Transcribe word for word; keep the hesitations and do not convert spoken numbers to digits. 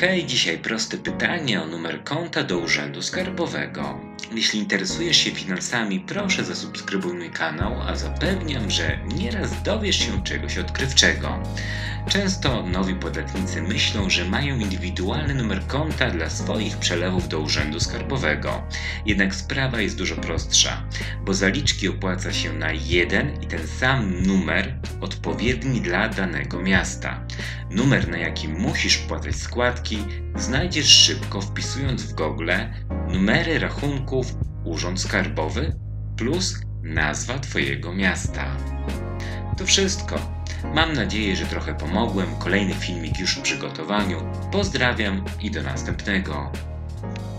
Hej, dzisiaj proste pytanie o numer konta do Urzędu Skarbowego. Jeśli interesujesz się finansami, proszę zasubskrybuj mój kanał, a zapewniam, że nieraz dowiesz się czegoś odkrywczego. Często nowi podatnicy myślą, że mają indywidualny numer konta dla swoich przelewów do Urzędu Skarbowego. Jednak sprawa jest dużo prostsza, bo zaliczki opłaca się na jeden i ten sam numer odpowiedni dla danego miasta. Numer, na jaki musisz wpłacać składki, znajdziesz szybko, wpisując w Google numery rachunków Urząd Skarbowy plus nazwa Twojego miasta. To wszystko. Mam nadzieję, że trochę pomogłem. Kolejny filmik już w przygotowaniu. Pozdrawiam i do następnego.